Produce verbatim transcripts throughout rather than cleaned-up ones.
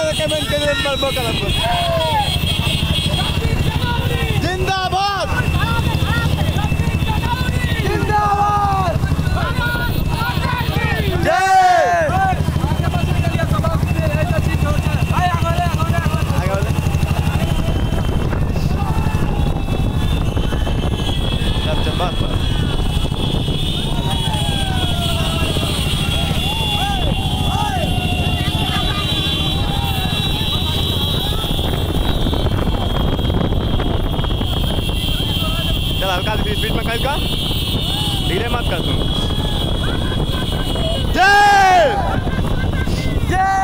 comment करिए बलबो कलम जिंदाबाद जिंदाबाद जय चल हल्का स्पीड में कर का धीरे मत कर तुम जय जय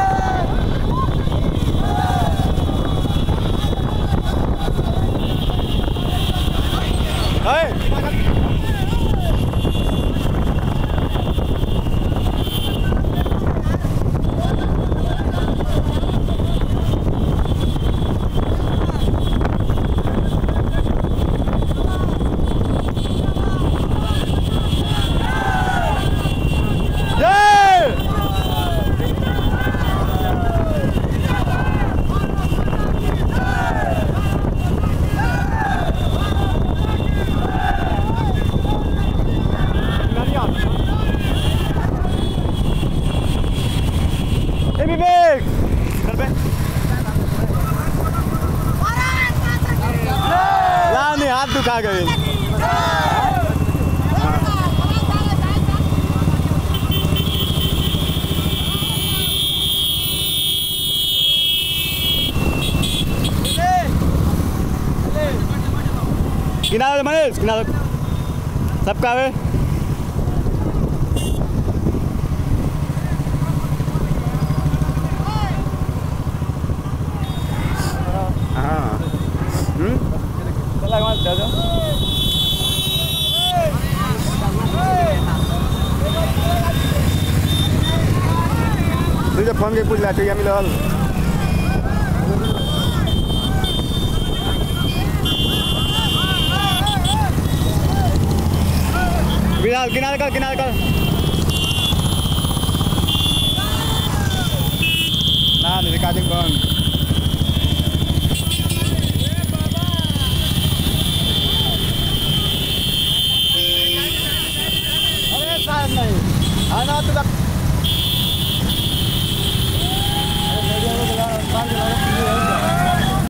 विवेक नहीं हाथ दुखा गए किनारे मनीष किनारे सबका है तुझे फोन के पूछ लाते मिल किनारे किनारे कर किनारे कर ना रिकॉर्डिंग बंद अरे साहब नहीं आना तो